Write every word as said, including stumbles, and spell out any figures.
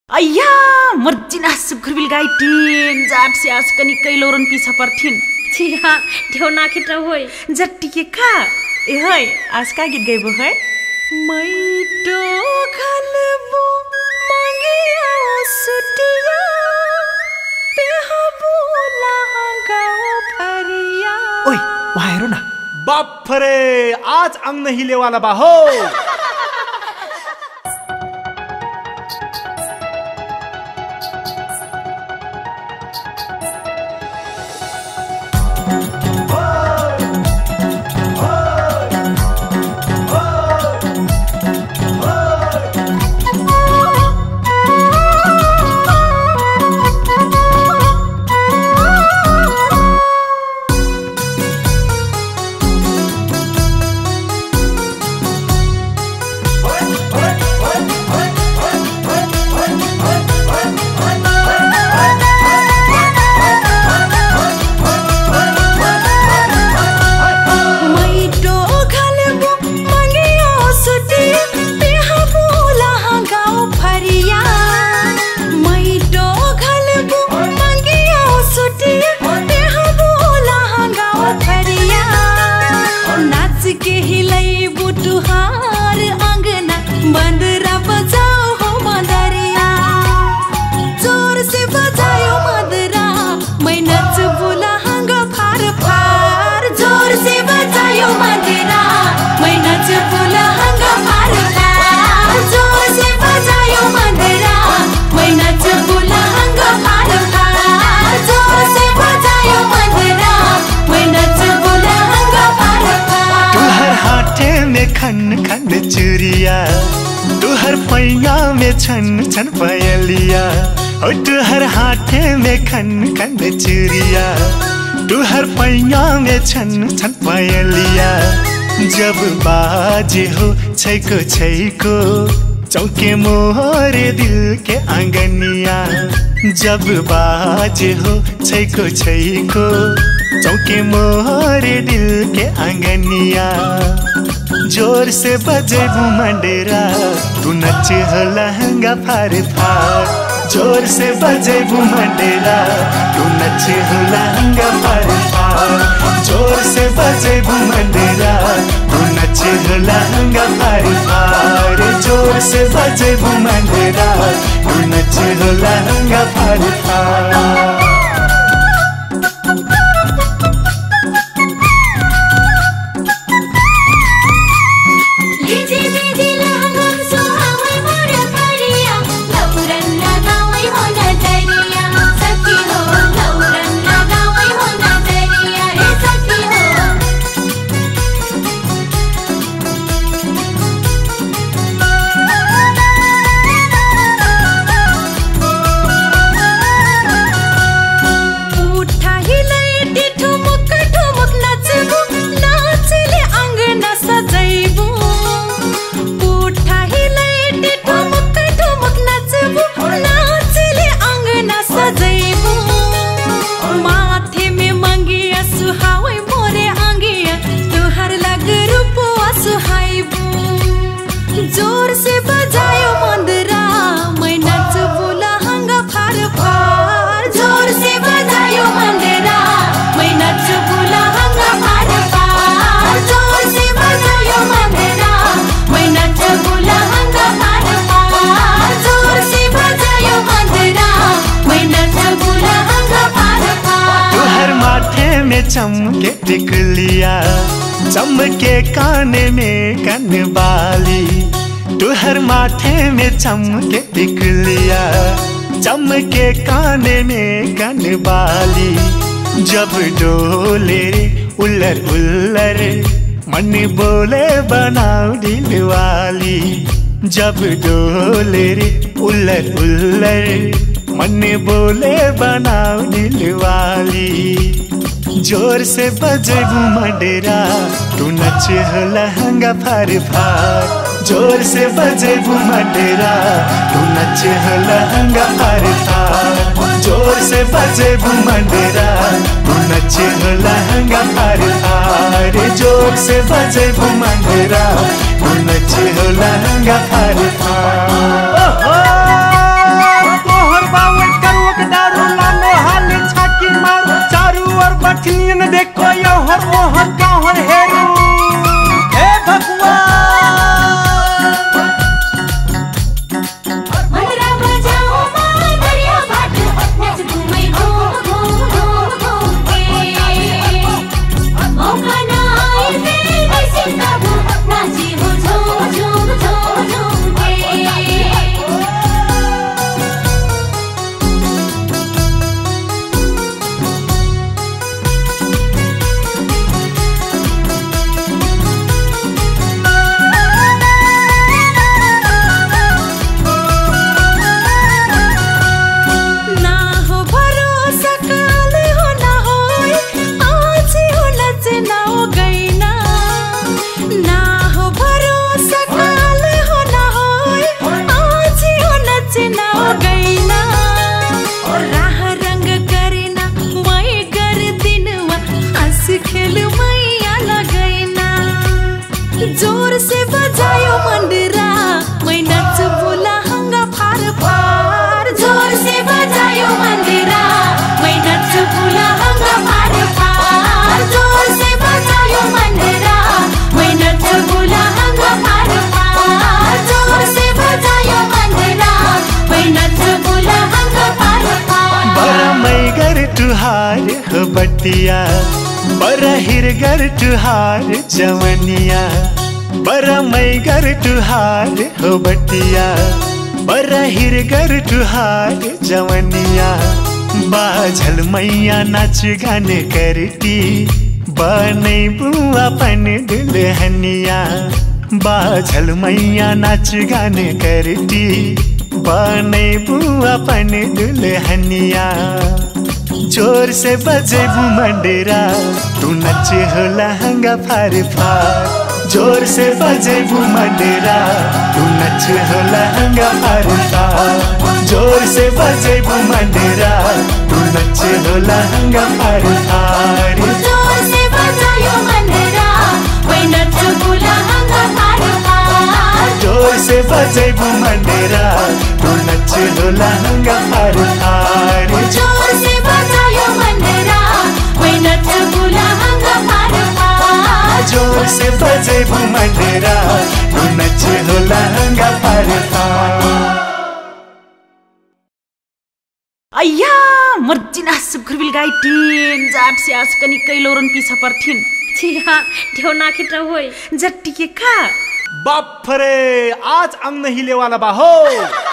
अय्या मर्जिना सुखरबिल गाइटिन जाट से आज कनी कैलोरन पीछा परथिन छिया ठेव नाखिट होय जट्टी के का ए होय आज का गीत गाइबो है मैटो खलबो मांगिया सुटिया पेहबो लहंगाओ फरिया ओए वहाँ हेरो ना बाप रे आज अंग नहीं ले वाला बा हो खन खन चुरिया तुहर पैया में छन छन पयलिया और तुहर हाथे में खन खन चुरिया तुहर पैया में छन छन पयलिया जब बाजे हो छैको छैको चौके मोहरे दिल के आंगनिया जब बाजे हो छैको छैको चौके मोहरे दिल के आंगनिया जोर से बजेबू मंडेरा तू नच हो लहंगा फार फार जोर से बजेबू मंडेरा तू नच हो लहंगा फार फार जोर से बजेबू मंडेरा तू नच हो लहंगा फार फार जोर से बजेबू मंडेरा तू नच हो लहंगा फार फार जोर से बजायो मंदरा मैं नचबू लहंगा फार फार जोर से बजायो मंदरा मैं नचबू लहंगा फार फार जोर से बजायो मंदरा मैं नचबू लहंगा फार फार जोर से बजायो मंदरा मैं नचबू लहंगा फार फार तुहर माथे में चमके टिकलिया चमके काने में कनबाली तुहर माथे में चमके टिकलिया चमके काने में कनबाली जब डोले उल्लर उल्लर मन बोले बनाओ दिल वाली जब डोले उल्लर उल्लर मन बोले बनाओ दिल वाली जोर से बजेबू मंडेरा तू नच हो लहंगा फार फार जोर से बजेबू मंडेरा तू नच हो लहंगा फार फार जोर से बजेबू मंडेरा तू नच हो लहंगा फार फार जोर से बजेबू मंडेरा तू नच हो लहंगा फार फार साथियन देखो योहर ओहर कौहर हेरू हे भगवान मंदरा बजाओ माँ दरिया घाट नच घूमे घूम घूम घूम घूम के मौका ना आए फिर ऐसे तब नाची हो झूम झूम झूम झूम के जोर से बजायो मंदिरा मैं नच बोला हंगा फार फार जोर से बजायो मंदिरा मैं नच बोला हंगा फार फार जोर से बजायो मंदिरा मैं नच बोला हंगा फार फार जोर से बजायो मंदिरा मैं नच बोला हंगा फार फार बड़ा मैगर तुहार हो बटिया बड़ा हिरगर तुहार जवनिया बड़ा मैगर तुहार हो बटिया बड़ा हिरगर तुहार जवनिया बाझल मैया नाच गाने करती बने बुआ अपन दुल्हनिया बाझल मैया नाच गाने करती बने बुआ अपन दुल्हनिया जोर से बजेबू मंडेरा तू नचे हो लहंगा फार फार जोर से बजेबू मंडेरा तू नचे हो लहंगा फार फार जोर से बजेबू मंडेरा तू नचे हो लहंगा फार फार जोर से बजायो मंदिरा मैं नच बोला हंगा फार फार जोर से बजेबू मंडेरा तू नचे हो लहंगा फार फार जोर से बजायो मंदिरा मैं नच बोला हंगा फार फार जोर से बजेबू मंडेरा तू नचे हो लहंगा फार फार अय्या मर्जिना सुखरबिल गाई टीन जाट से आज कनी कैलोरन पीछा परथिन छिया ढेउ नाखिटा होई जट्टी के का बाप रे आज अंग नहीं ले वाला बा हो